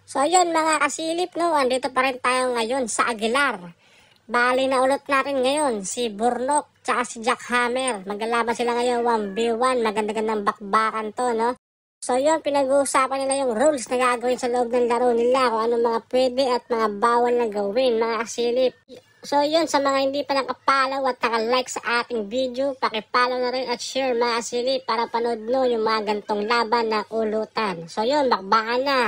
So yun mga kasilip, no, andito pa rin tayo ngayon sa Aguilar. Bali na ulit natin ngayon si Burnok tsaka si Jack Hammer. Maglalaban sila ngayon 1v1, maganda-gandang bakbakan to, no. So yun, pinag-uusapan nila yung rules na gagawin sa loob ng laro nila, kung anong mga pwede at mga bawal na gawin mga kasilip. So yun, sa mga hindi pa nakapalaw at nakalike sa ating video, pakipalaw na rin at share mga kasilip para panood nyo yung mga gantong laban na ulutan. So yun, bakbakan na.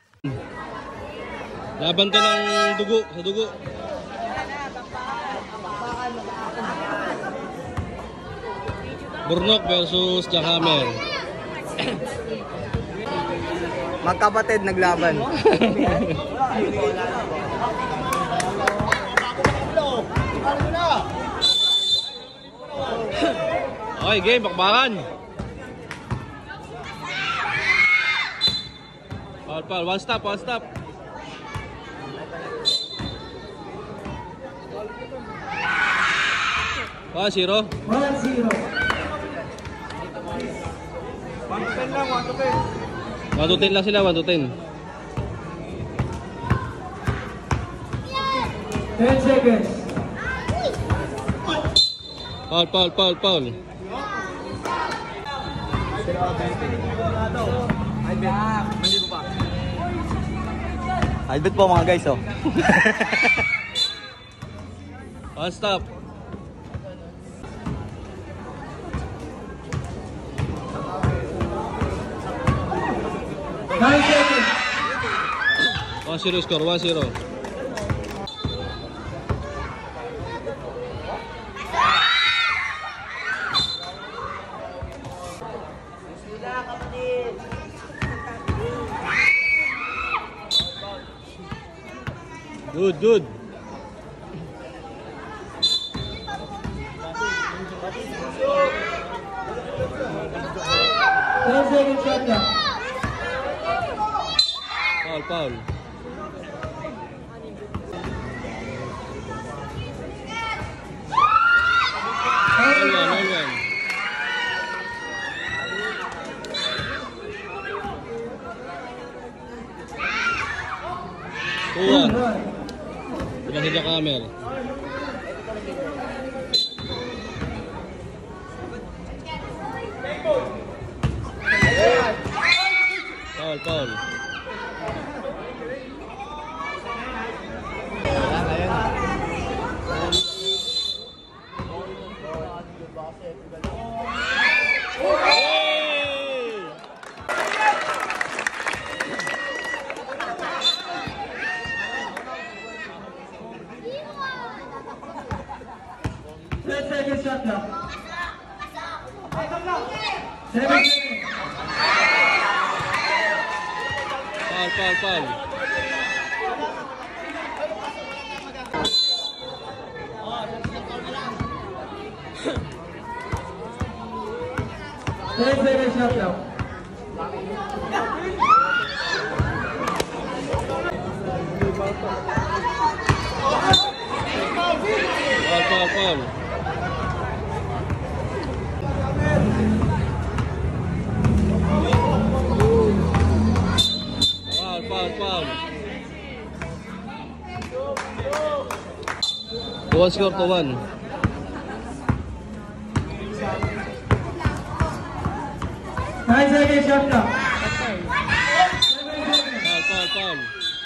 Laban to ng dugo, sa dugo. Burnok versus Jack Hammer. Magkapatid naglaban. Okay, game, bakbakan. Foul, one stop. 1-0. 1-0. 1-10 lang, 1-10. 1-10 lang sila, 1-10. 10 seconds. Foul. Albet po mga guys, oh. One stop. Nine seconds. 1-0 score, 1-0. Good. 10 seconds shot lang. Foul. All one. 2-1. Bukan si Jack Hammer. Foul. Second shot lang. 7 seconds. Foul. 10 seconds shot lang. Foul. One score to 1. Nine seconds shot lang. Foul.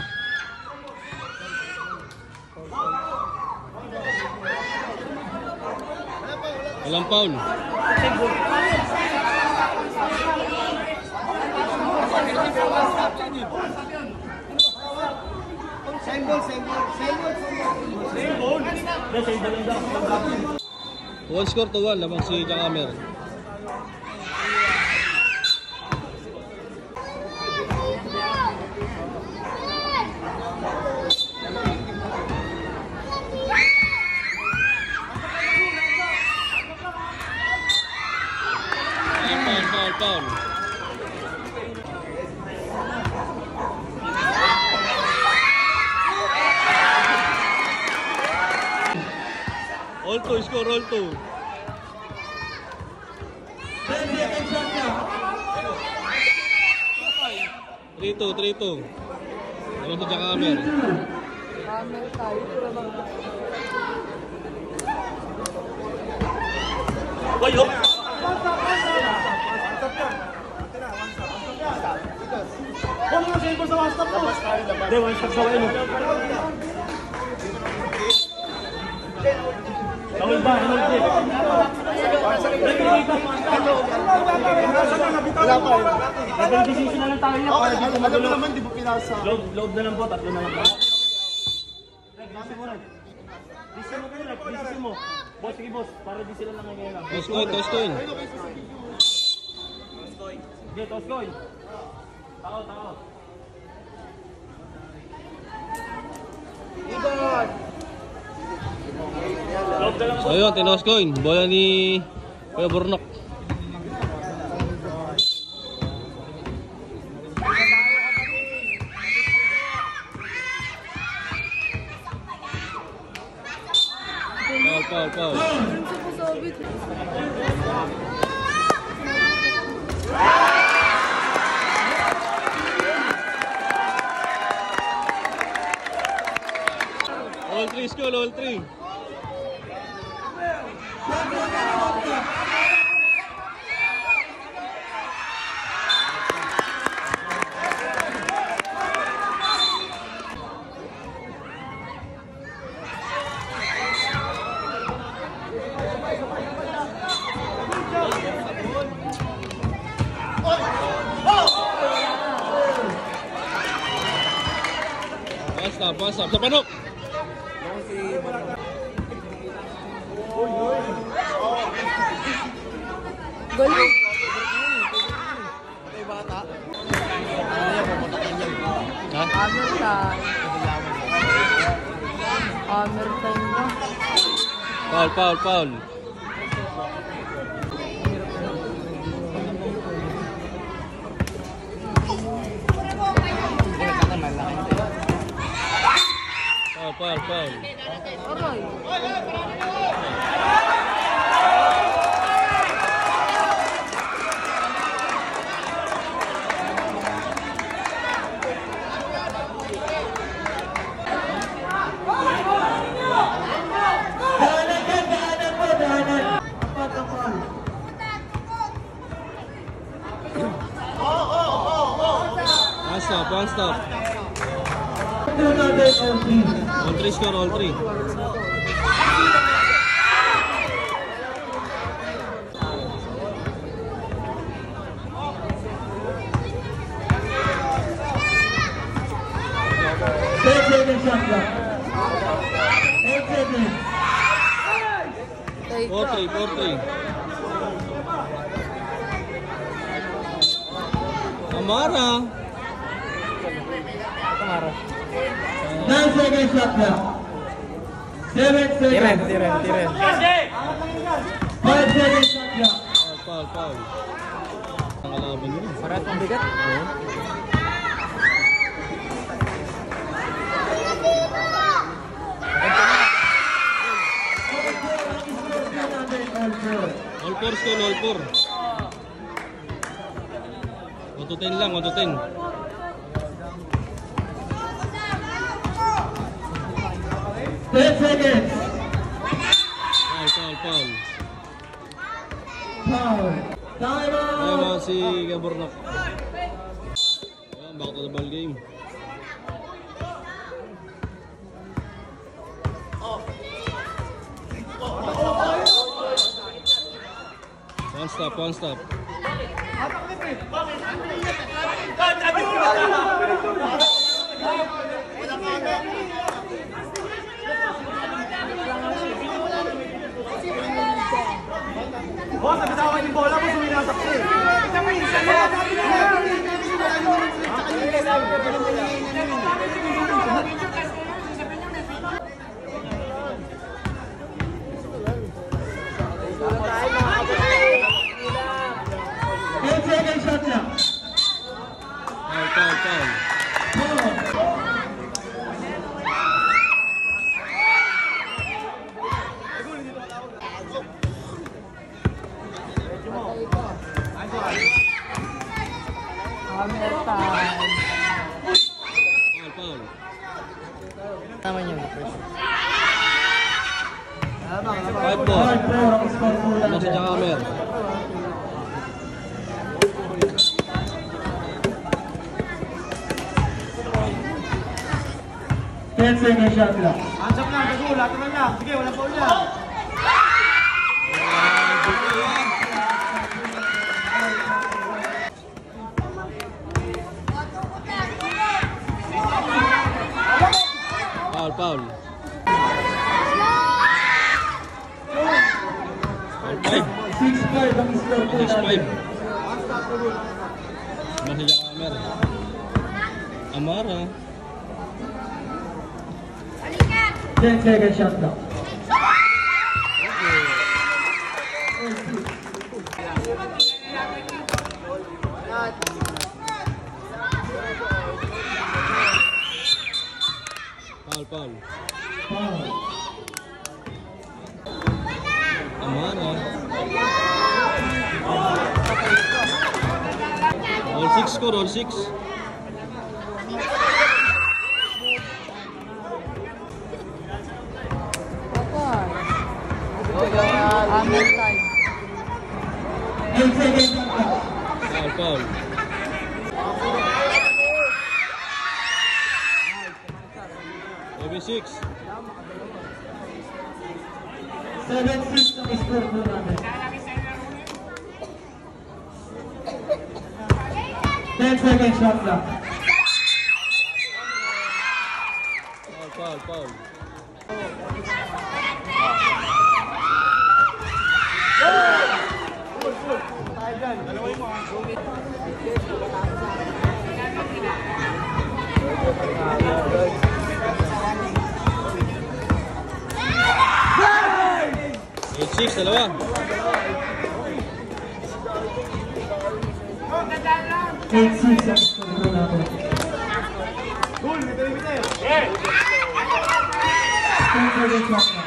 Walang foul. One score to 1 lamang si Jack Hammer. Foul. All two, score all two. 10 seconds shot lang. 3-2. Dalawang sadya Hammer. Hammer tayo. Load na lang po, tatlo na lang po. Mo. Boss, sige boss, para di sila lang ngayon. Toss coin, toss coin. Okay, toss coin. Tao, tao. Load na lang po. So yun, tinos coin. Bola ni Kuya Burnok. Foul. All three school, all three. Pasap, sa panok. Gol. Ha? Hammer tayo. Hammer tayo. Foul. Foul. Aray. One stop. All three score, all three. Four three. Amara. 9 seconds shot clock. 7 seconds. Tiren. 5 seconds shot clock. Foul. Ang kalaban yun. Parat ang bigat. All four school, all four. 1 to 10 lang, 1 to 10. Seconds. Foul. Foul. Time Ayan out. mga si Gabornok. Ayan, back to the ball game. One stop. Boss, nabitawan yung bola mo, suminasak ko eh. Eight seconds shot clock. Foul. Tama niyo. 5 ball. Ano si Jack Hammer? Second shot lang. Hands up lang, bago, lateral lang. Sige, walang foul lang. Foul, foul. Foul 5. 6-5 ang score po 6-5. natin. Ano si Jack Hammer? Amara. 10 second shot lang. Foul, foul. Foul. Amara. All 6 score, all 6. Amer time. 8 second shot lang. Foul, foul. Maybe 6. 7-6 ang score po natin. 10 second shot lang. Foul, foul, foul. Eight, 6, dalawa. 8-6 ang score po natin. Goal, bite-bite. 10 second shot lang.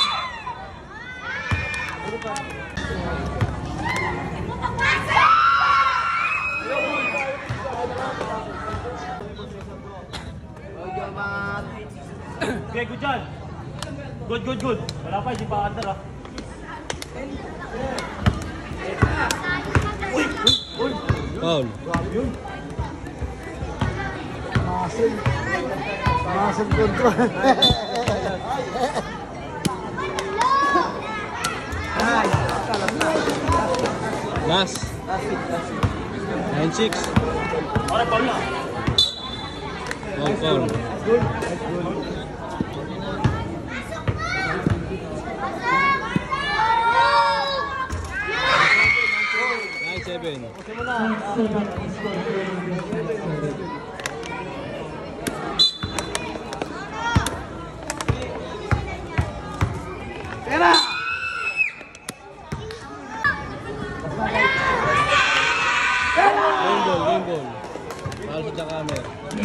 Okay, good dyan. Good, good, good. Wala pa, hindi pa under ah. Foul. Muscle control. Last. 9-6. Para pa na. Foul, foul. Seven. 7 ang score po natin. Game ball, game ball. Foul si Jack Hammer.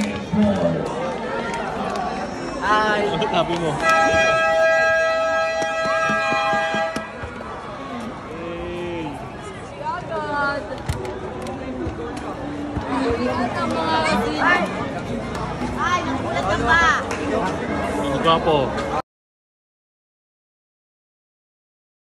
Ay. Ano tabi mo? Ay, nagulat ka ba? Ang gwapo.